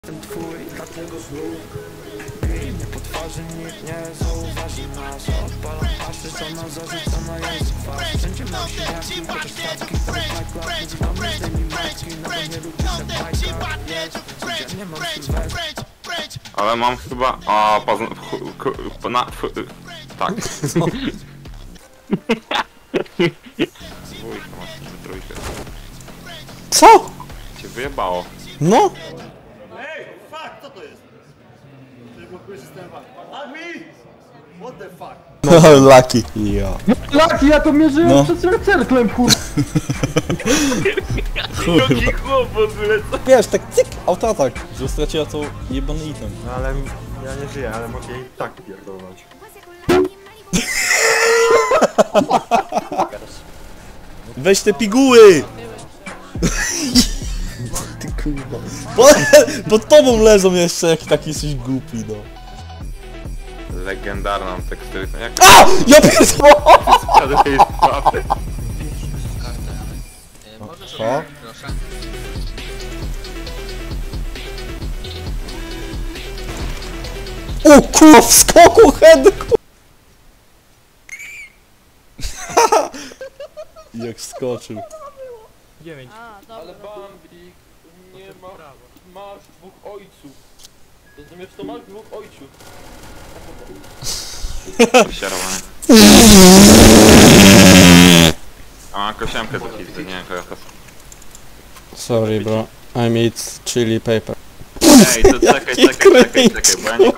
Jestem twój, dlatego znów mnie po twarzy nikt nie zauważy nas. Odpalam pasy, co na zarzucona jest twarz. Wszędzie mam siniaki, chociaż stawki to Michael. Mówię do mnie matki, no bo nie lubię się bajka. Nie mam sylwestr. Ale mam chyba... A, tak. Dwójkę masz, nie trójkę. Co? Cię wyjebało. No? Ej, fuck, co to jest? Ty blokujesz system walki. Agmi! What the fuck? Lucky. Ja. Laki, ja to mierzyłem No. przed cerklem, kur... Jaki chłopot wylecał. Wiesz, tak cyk, autoatak, że straciła to jebany item. No ale ja nie żyję, ale mogę jej tak pierdolnąć. Weź te piguły! Ty kurwa. Pod tobą leżą jeszcze, jak taki jesteś głupi, no. Legendarną teksturę. Jak A! Ja pierdolę! to jest prawda? Co? O kurwa, w skoku head! Jak skoczył. Ale Bambik, nie ma, masz dwóch ojców. Rozumiesz, to masz dwóch ojców. Sierowane. A, kosiamkę do pizzy, nie, kojakas. Sorry bro, I eat chili paper. Ej, to czekaj, bo ja nie